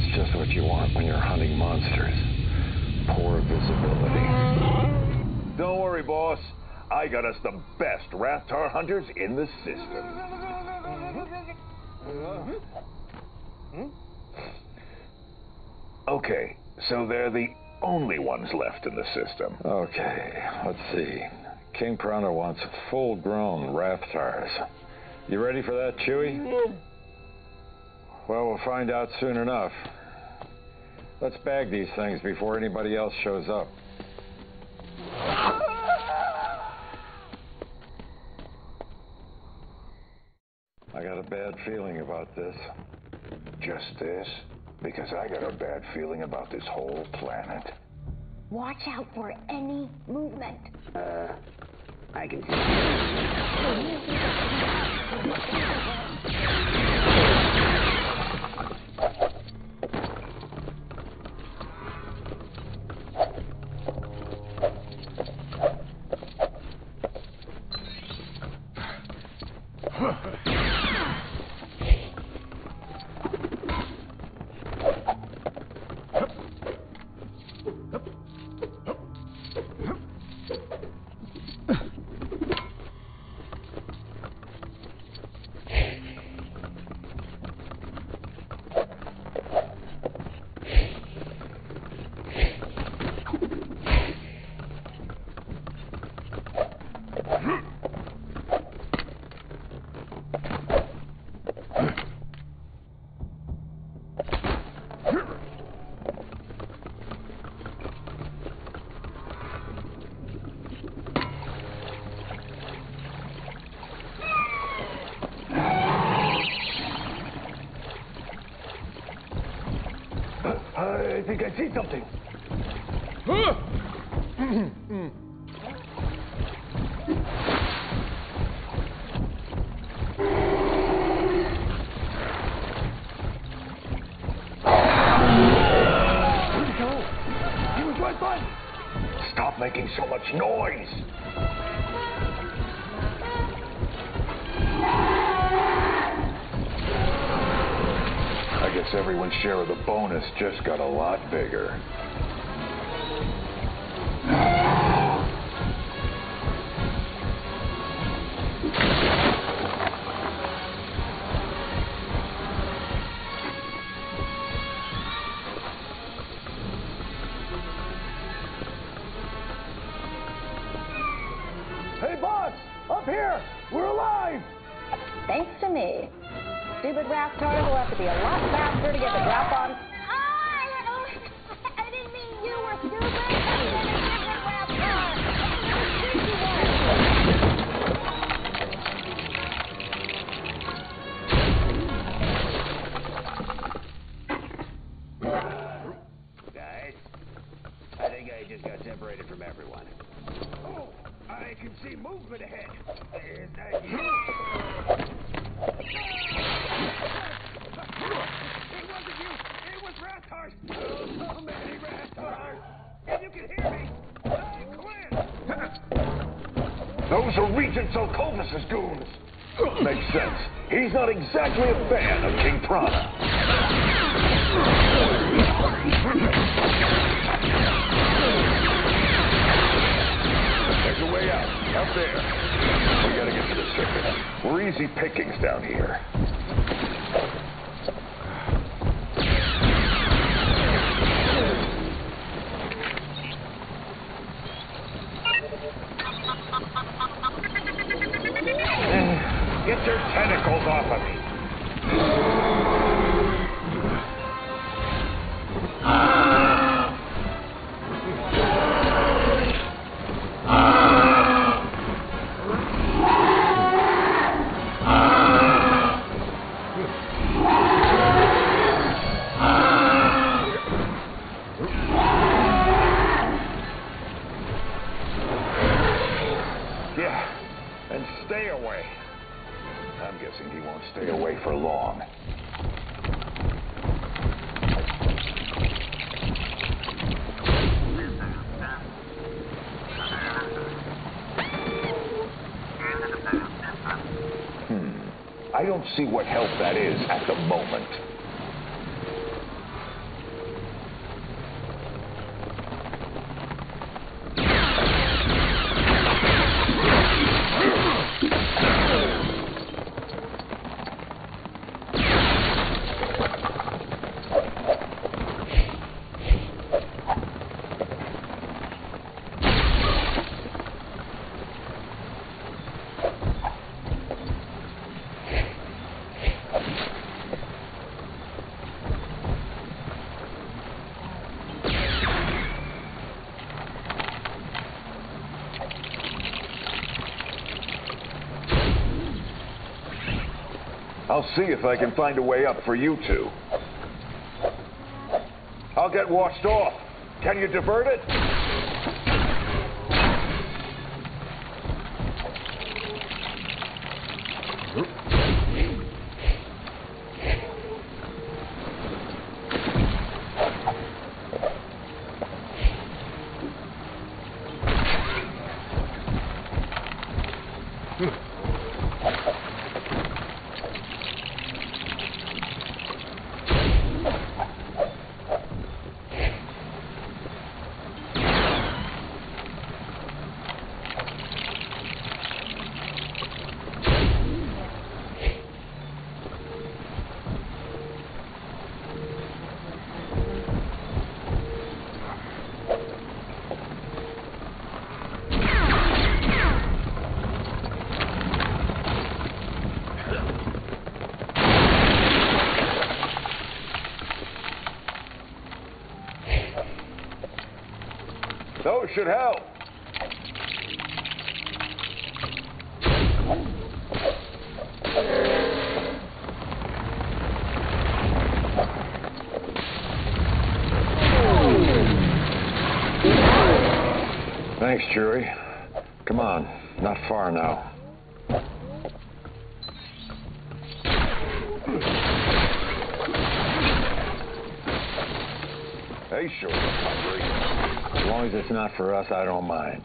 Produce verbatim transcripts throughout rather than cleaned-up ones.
just what you want when you're hunting monsters. Poor visibility. Don't worry, boss. I got us the best Rathtar hunters in the system. Okay, so they're the only ones left in the system. Okay, let's see. King Piranha wants full-grown Rathtars. You ready for that, Chewie? Well, we'll find out soon enough. Let's bag these things before anybody else shows up. I got a bad feeling about this. Just this? Because I got a bad feeling about this whole planet. Watch out for any movement. Uh, I can I think I see something. He was right by me. Stop making so much noise. I guess everyone's share of the bonus just got a lot bigger. Hey, boss! Up here! We're alive! Thanks to me. Stupid Rathtars will have to be a lot faster to get the drop on. I, oh, I didn't mean you were stupid. I mean a different Rathtar. Guys, I think I just got separated from everyone. Oh, I can see movement ahead. Is that you? It wasn't you. It was Rathtars. So many Rathtars. And you can hear me. I quit. Those are Regent Zelkovic's goons. Makes sense. He's not exactly a fan of King Piranha. There's a way out. Up there. We gotta get to the circuit. We're easy pickings down here. Get your tentacles off of me. Yeah, and stay away. I'm guessing he won't stay away for long. Hmm. I don't see what help that is at the moment. I'll see if I can find a way up for you two. I'll get washed off. Can you divert it? Those should help. Thanks, Chewie. Come on, not far now. They sure look hungry. As long as it's not for us, I don't mind.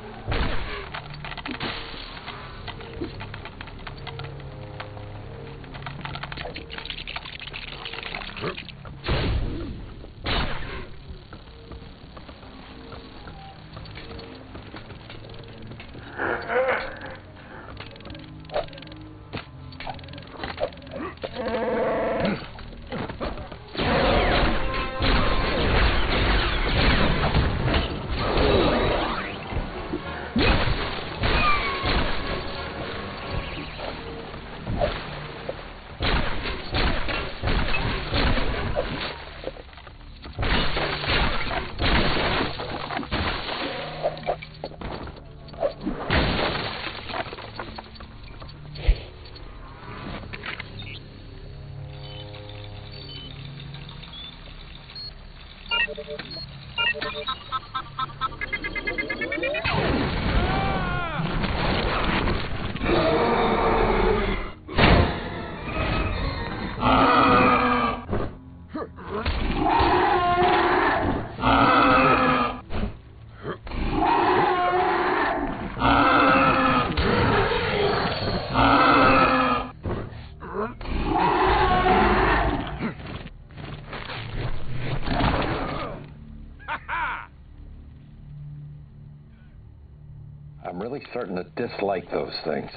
I'm really starting to dislike those things.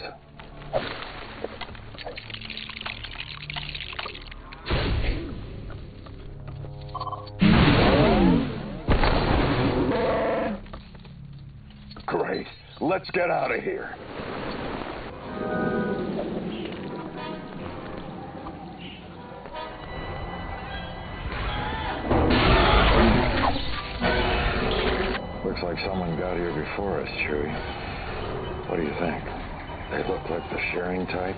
Great. Let's get out of here. Looks like someone got here before us, Chewie. What do you think? They look like the sharing type?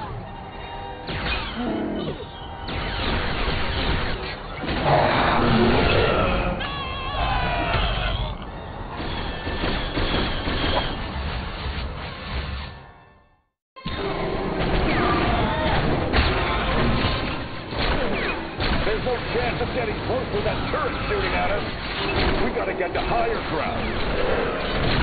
There's no chance of getting close with that turret shooting at us. We gotta get to higher ground.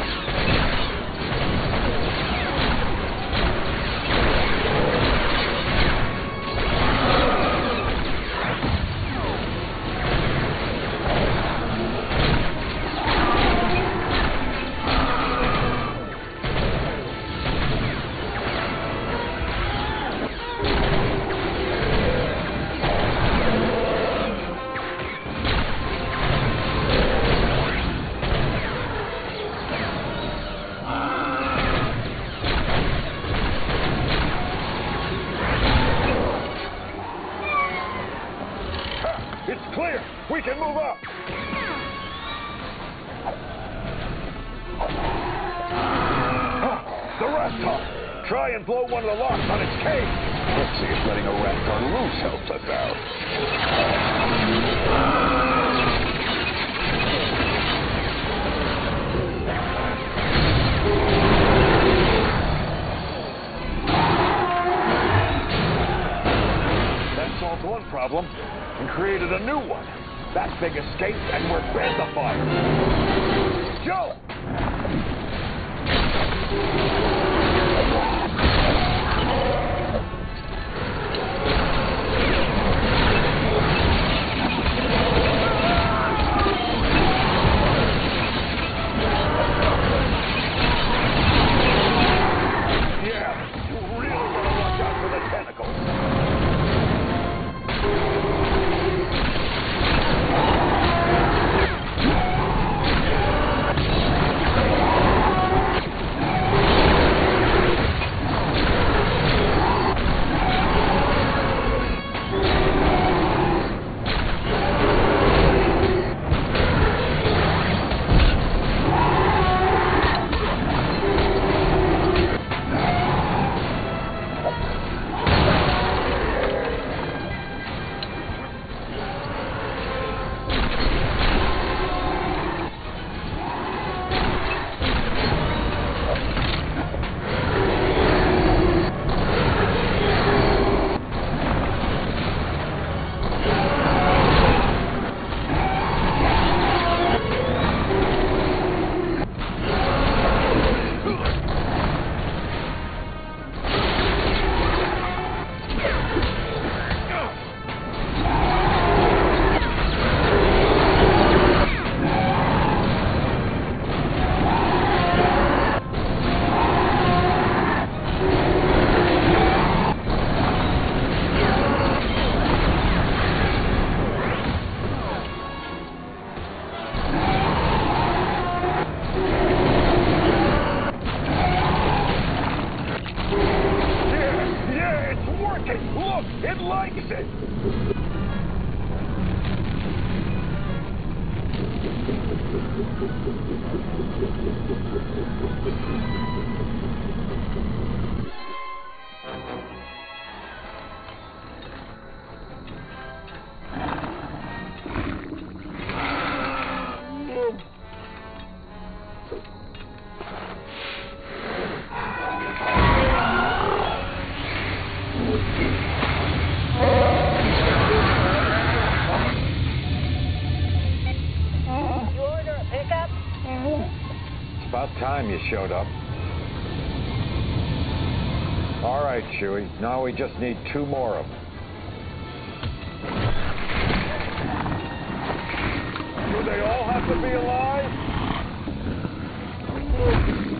It's clear. We can move up. Huh, the Raptor. Try and blow one of the locks on its cage. Let's see if letting a Raptor loose helps us out. That solved one problem and created a new one. That thing escaped and we're fed the fire. Joe! Yeah, you really gotta watch out for the tentacles. Look, it likes it! About time you showed up. All right, Chewie. Now we just need two more of them. Do they all have to be alive?